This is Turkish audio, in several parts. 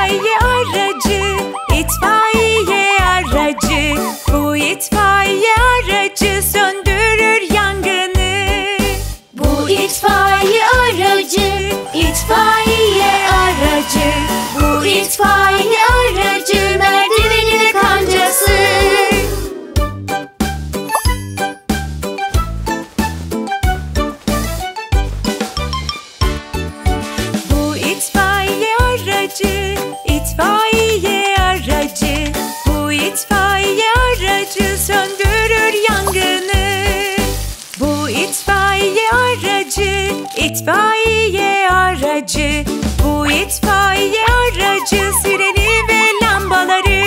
itfaiye aracı, itfaiye aracı. Bu itfaiye aracı söndürür yangını. Bu itfaiye aracı, itfaiye aracı. Bu itfaiye aracı merdiveni ve kancası. Bu itfaiye aracı, itfaiye aracı. Bu itfaiye aracı söndürür yangını. Bu itfaiye aracı, itfaiye aracı. Bu itfaiye aracı sireni ve lambaları.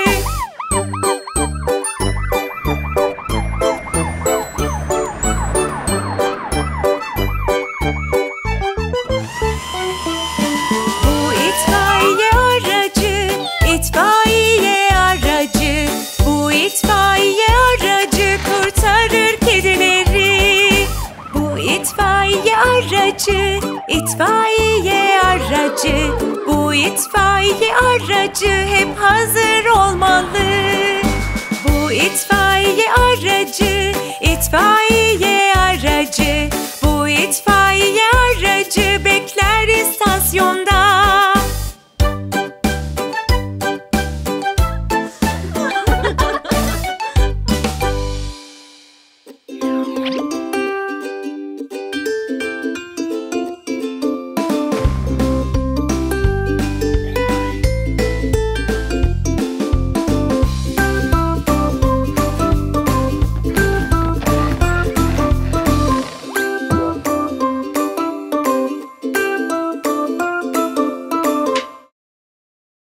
Bu itfaiye aracı, itfaiye aracı. Bu itfaiye aracı kurtarır kedileri. Bu itfaiye aracı, itfaiye aracı. Bu itfaiye aracı hep hazır olmalı. Bu itfaiye aracı, itfaiye aracı.